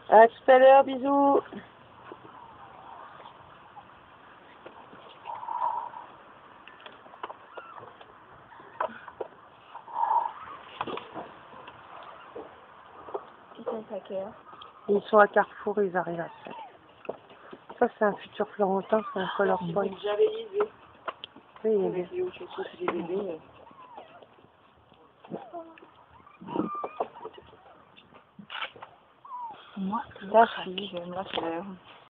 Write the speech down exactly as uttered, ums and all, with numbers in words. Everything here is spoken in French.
À tout à l'heure, bisous. Ils sont à Carrefour, ils arrivent après. Ça, c'est un futur Florentin, c'est un color point. J'avais l'idée. Oui, il est Avec les autres choses, les bébés. Moi, là, je vais me la faire.